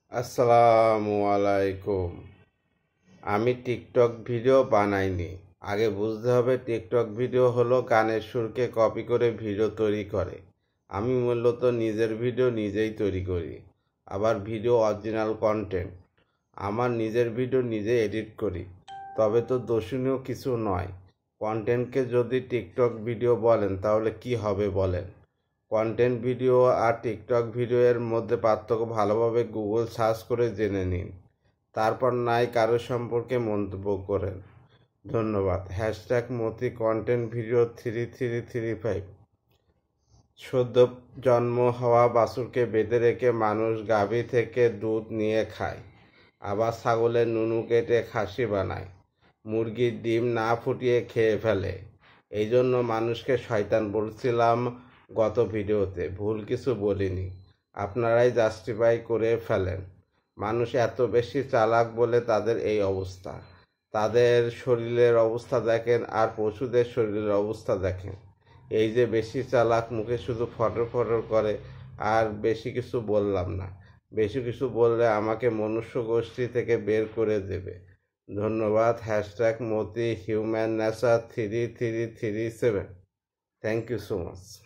আসসালামু আলাইকুম। আমি টিকটক ভিডিও বানাইনি। আগে বুঝতে হবে টিকটক ভিডিও হলো গানের সুরকে কপি করে ভিডিও তৈরি করে। আমি মূলত নিজের ভিডিও নিজেই তৈরি করি। আবার ভিডিও অরিজিনাল কন্টেন্ট আমার নিজের ভিডিও নিজে এডিট করি। তবে তো দর্শনীয় কিছু নয়। কন্টেন্টকে যদি টিকটক ভিডিও বলেন তাহলে কি হবে বলেন? কন্টেন্ট ভিডিও আর টিকটক ভিডিও এর মধ্যে পার্থক্য ভালোভাবে গুগল সার্চ করে জেনে নিন। তারপর নাই কারো সম্পর্কে মন্তব্য করেন। ধন্যবাদ। #মতি কন্টেন্ট ভিডিও 3335। সদ্য জন্ম হওয়া বাছুরকে বেঁধে রেখে মানুষ গাভী থেকে দুধ নিয়ে খায়। আবার ছাগলের নুনু কেটে খাসি বানায়। মুরগির ডিম না ফুটিয়ে খেয়ে ফেলে। এই জন্য মানুষকে শয়তান বলছিলাম গত ভিডিওতে। ভুল কিছু বলিনি। আপনারাই জাস্টিফাই করে ফেলেন। মানুষ এত বেশি চালাক বলে তাদের এই অবস্থা। তাদের শরীরের অবস্থা দেখেন আর পশুদের শরীরের অবস্থা দেখেন। এই যে বেশি চালাক, মুখে শুধু ফটর ফটর করে। আর বেশি কিছু বললাম না। বেশি কিছু বললে আমাকে মনুষ্য গোষ্ঠী থেকে বের করে দেবে। ধন্যবাদ। #মতি human nature 3337। Thank you so much.